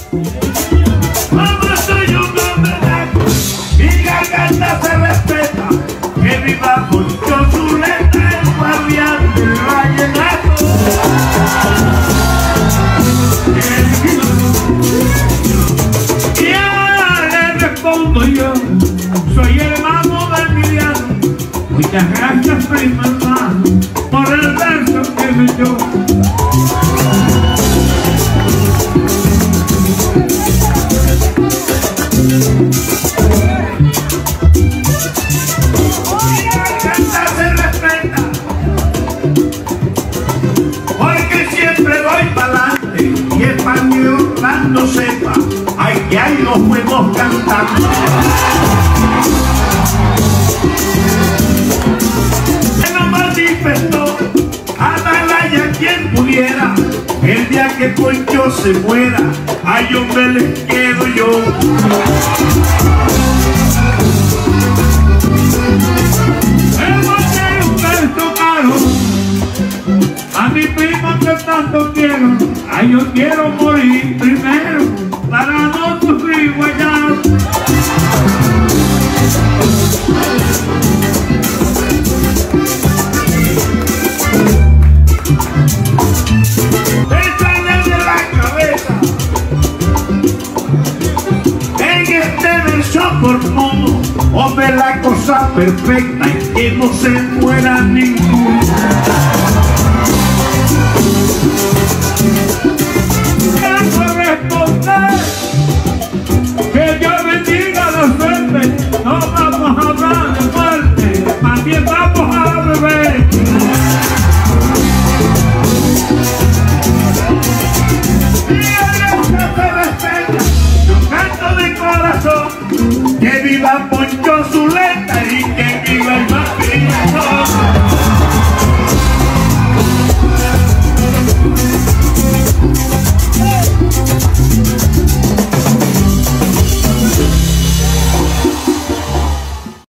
Como soy un hombre blanco, mi garganta se respeta. Que viva Poncho Zuleta, el guardián del vallenato. Ya le respondo yo, soy hermano de Emiliano. Muchas gracias, primo hermano, por el verso que me dio. Se respeta, porque siempre voy para adelante y español no sepa, ay que hay los juegos cantando. Se nos manifestó Atalaya quien pudiera, el día que Poncho se muera, ay hombre les quedo yo. A mi primo que tanto quiero, ay yo quiero morir primero para no sufrir guayado. Pensarle de la cabeza en este verso por modo, hombre la cosa perfecta y que no se muera ninguno. Que Dios bendiga la suerte, no vamos a hablar de muerte, más bien vamos a beber. Y a Dios que se respeta, yo canto de corazón, que viva